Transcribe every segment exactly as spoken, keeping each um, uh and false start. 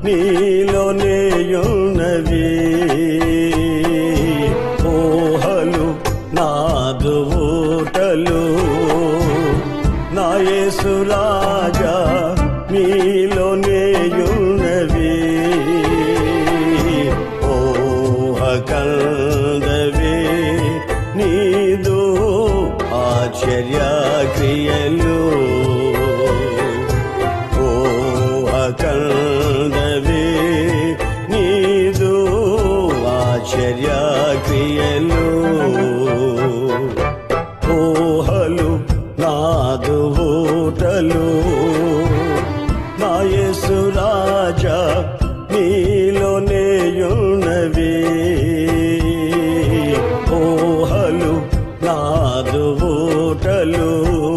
నీలోనేయున్నవి. ఊహలు నాదు ఊటలు నా యేసు రాజా నీలోనేయున్నవి. ఊహ కందవే నీదు ఆశ్చర్య క్రియలు. ఊహ కందవే నీదు ఆశ్చర్య క్రియలు. ఊహలు నాదు ఊటలు నా యేసు రాజా నీలోనేయున్నవి. ఊహలు నాదు ఊటలు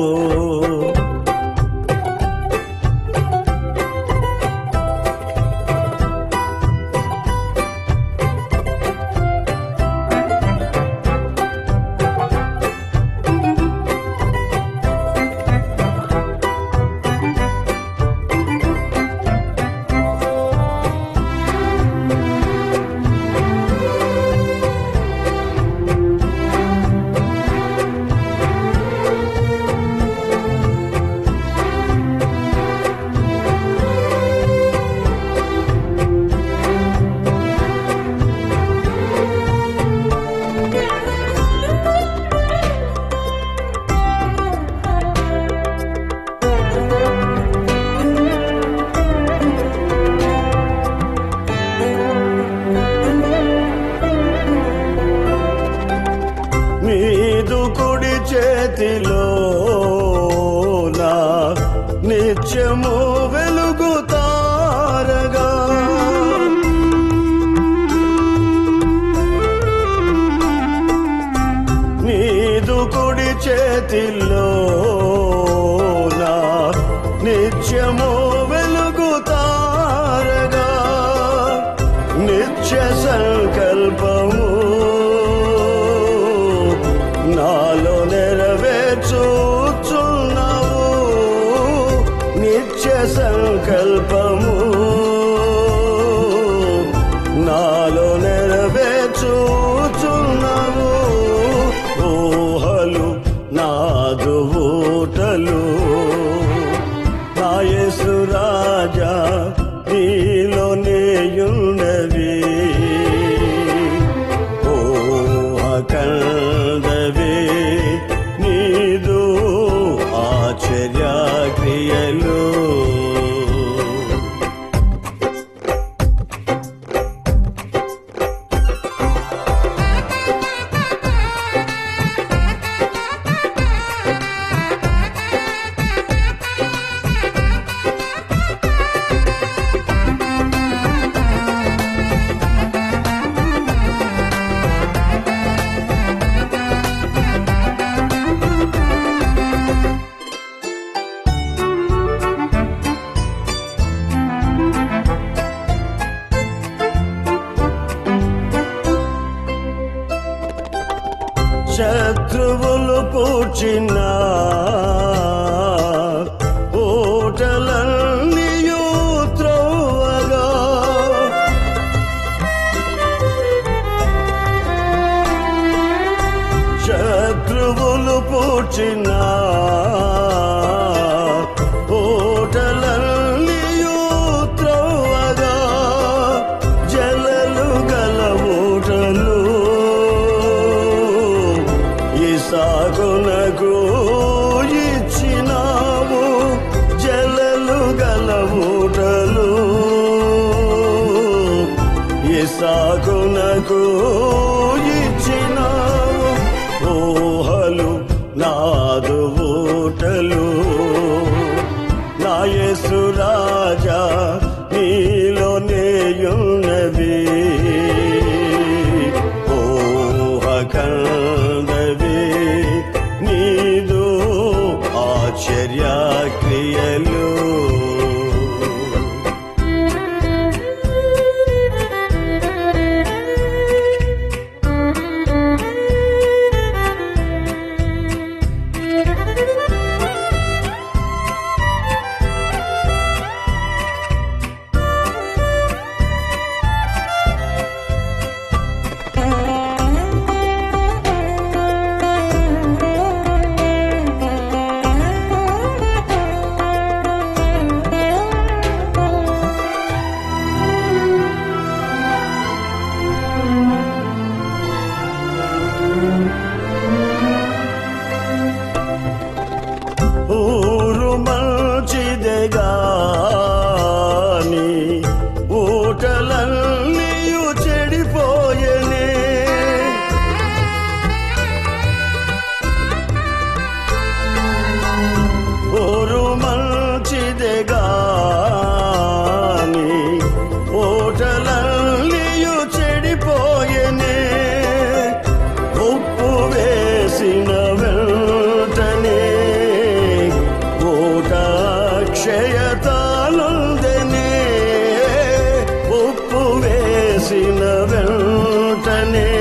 నీదు కుడి చేతిలో నా నిత్యము వెలుగుతారగా. నీదు కుడి చేతిలో నా నిత్యము వెలుగుతారగా. నిత్య సంకల్పము నాలో నెరవేర్చుచున్నావు. నిత్య సంకల్పము నాలో నెరవేర్చుచున్నావు. ఊహలు నాదు ఊటలు నా యేసు రాజా నీలోనేయున్నవి. ఊహ కందవే నీదు ఆశ్చర్య క్రియలు. శత్రువులు పూడ్చిన ఊటలన్నీయు త్రోవగా. శత్రువులు పూడ్చిన ఊటలన్నీయు త్రోవగా. జలలు గల ఊటలు ఇస్సాకునకు ఇచ్చినావు. జలలు గల ఊటలు ఇస్సాకునకు ఇచ్చినావు. ఊహలు నాదు ఊటలు నా యేసు రాజా నీలోనేయున్నవి. ఊహ కందవే నీదు ఆశ్చర్య క్రియలు. చేసిన వెంటనే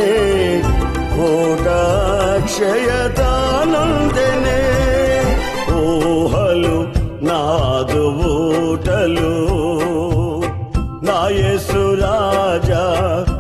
కోటాక్షయతానందనే ఊహలు నాదు ఊటలు నా యేసు రాజా